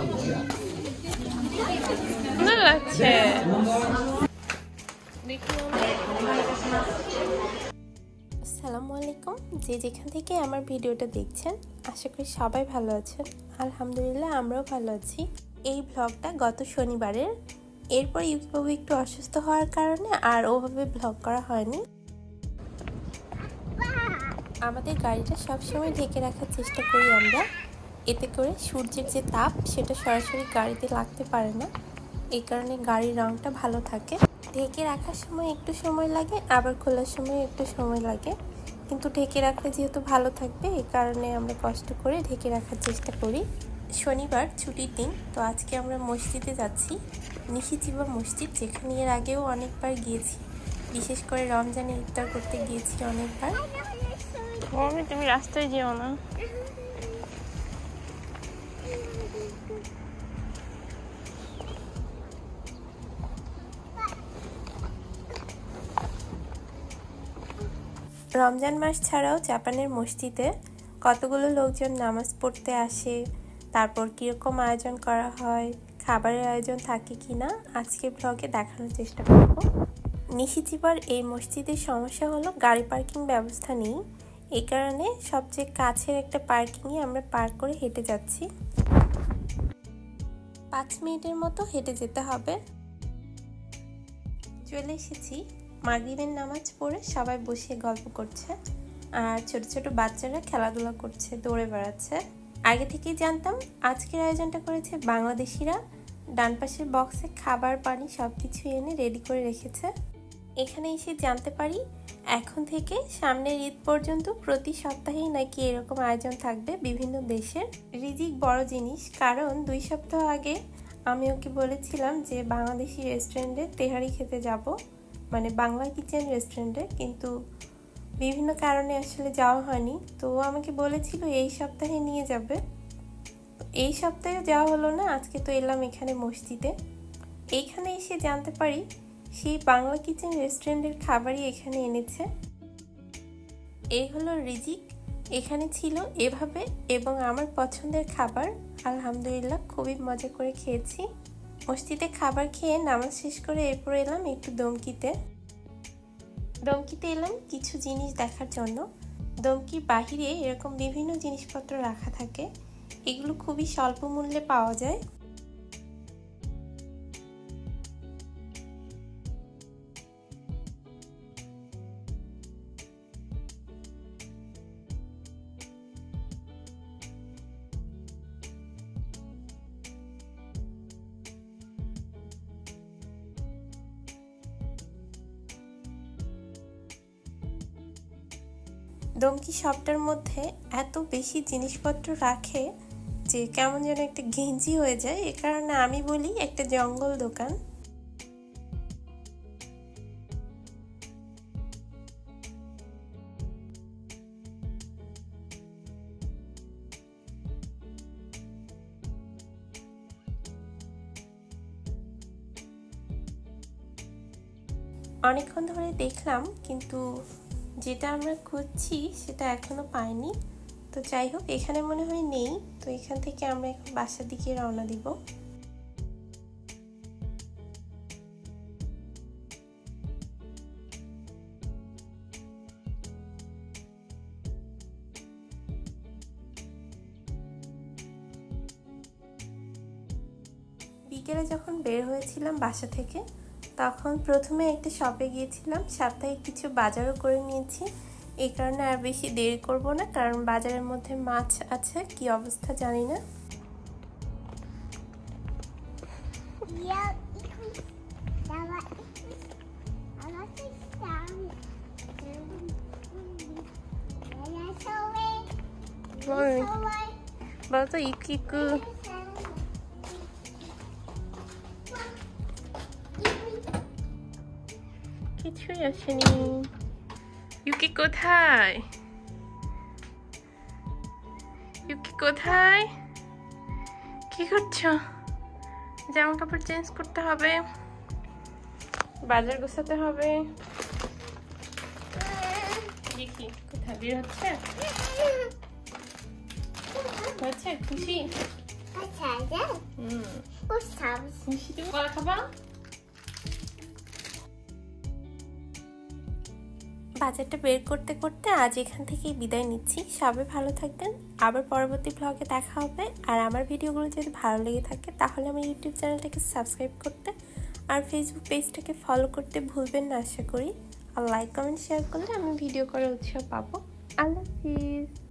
সুন্দর লাগছে। আসসালামু আলাইকুম, যে যেখান থেকে আমার ভিডিওটা দেখছেন আশা করি সবাই ভালো আছেন। আলহামদুলিল্লাহ আমরাও ভালো আছি। এই ব্লগটা গত শনিবারের, এরপর ইউকিবাবু একটু অসুস্থ হওয়ার কারণে আর ওভাবে ব্লগ করা হয়নি। আমাদের গাড়িটা সবসময় ঢেকে রাখার চেষ্টা করি আমরা, এতে করে সূর্যের যে তাপ সেটা সরাসরি গাড়িতে লাগতে পারে না। এই কারণে গাড়ির রঙটা ভালো থাকে। ঢেকে রাখার সময় একটু সময় লাগে, আবার খোলার সময় একটু সময় লাগে, কিন্তু ঢেকে রাখলে যেহেতু ভালো থাকবে এই কারণে আমরা কষ্ট করে ঢেকে রাখার চেষ্টা করি। শনিবার ছুটির দিন, তো আজকে আমরা মসজিদে যাচ্ছি, নিশিচিবা মসজিদ, যেখানে এর আগেও অনেকবার গিয়েছি, বিশেষ করে রমজানে ইফতার করতে গিয়েছি অনেকবার। তুমি রাস্তায় যেও না। রমজান মাস ছাড়াও জাপানের মসজিদে কতগুলো লোকজন নামাজ পড়তে আসে, তারপর কীরকম আয়োজন করা হয়, খাবারের আয়োজন থাকে কিনা আজকে ব্লগে দেখানোর চেষ্টা করব। নিশিচিবার এই মসজিদের সমস্যা হলো গাড়ি পার্কিং ব্যবস্থা নেই, এই কারণে সবচেয়ে কাছের একটা পার্কিংয়ে আমরা পার্ক করে হেঁটে যাচ্ছি। 5 মিনিটের মতো হেঁটে যেতে হবে। চলে এসেছি। মাগরিবের নামাজ পড়ে সবাই বসে গল্প করছে, আর ছোট ছোট বাচ্চারা খেলাধুলা করছে, দৌড়ে বেড়াচ্ছে। আগে থেকেই জানতাম আজকের আয়োজনটা করেছে বাংলাদেশিরা। ডান পাশের বক্সে খাবার পানি সব কিছু এনে রেডি করে রেখেছে। এখানে এসে জানতে পারি এখন থেকে সামনের ঈদ পর্যন্ত প্রতি সপ্তাহেই নাকি এরকম আয়োজন থাকবে বিভিন্ন দেশের। রিজিক বড় জিনিস, কারণ 2 সপ্তাহ আগে আমি ওকে বলেছিলাম যে বাংলাদেশি রেস্টুরেন্টে তেহারি খেতে যাব, মানে বাংলা কিচেন রেস্টুরেন্টে, কিন্তু বিভিন্ন কারণে আসলে যাওয়া হয়নি। তো ও আমাকে বলেছিল এই সপ্তাহে নিয়ে যাবে, এই সপ্তাহে যাওয়া হলো না। আজকে তো এলাম এখানে মসজিদে, এইখানে এসে জানতে পারি সেই বাংলা কিচেন রেস্টুরেন্টের খাবারই এখানে এনেছে। এই হলো রিজিক, এখানে ছিল এভাবে, এবং আমার পছন্দের খাবার। আলহামদুলিল্লাহ খুবই মজা করে খেয়েছি। মসজিদে খাবার খেয়ে নামাজ শেষ করে এরপর এলাম একটু দমকিতে এলাম কিছু জিনিস দেখার জন্য। দমকির বাহিরে এরকম বিভিন্ন জিনিসপত্র রাখা থাকে, এগুলো খুবই স্বল্প মূল্যে পাওয়া যায়। দমকি শপটার মধ্যে এত বেশি জিনিসপত্র রাখে যে কেমন যেন একটা ঘিঞ্জি হয়ে যায়, এ কারণে আমি বলি একটা জঙ্গল দোকান। অনেকক্ষণ ধরে দেখলাম, কিন্তু যেটা আমরা খুঁজছি সেটা এখনো পাইনি। তো যাই হোক, এখানে মনে হয় নেই, তো এখান থেকে আমরা এখন বাসার দিকে রওনা দিব। বিকেলে যখন বের হয়েছিলাম বাসা থেকে, তখন প্রথমে একটা শপে গিয়েছিলাম, সাপ্তাহিক কিছু বাজারও করে নিয়েছি। এই কারণে আর বেশি দেরি করব না, কারণ বাজারের মধ্যে মাছ আছে, কি অবস্থা জানি না। বলতো ইকিকু কিছুই আসেনি। ইউকি কোথায়? ইউকি কোথায়? কি করছো? জামা কাপড় চেঞ্জ করতে হবে, বাজার গোছাতে হবে। দেখি কোথায় বের হচ্ছে। খুশি? বাজারটা বের করতে করতে আজ এখান থেকেই বিদায় নিচ্ছি। সবাই ভালো থাকবেন, আবার পরবর্তী ব্লগে দেখা হবে। আর আমার ভিডিওগুলো যদি ভালো লেগে থাকে তাহলে আমার ইউটিউব চ্যানেলটাকে সাবস্ক্রাইব করতে আর ফেসবুক পেজটাকে ফলো করতে ভুলবেন না আশা করি। আর লাইক কমেন্ট শেয়ার করলে আমি ভিডিও করার উৎসাহ পাবো। আল্লাহ হাফিজ।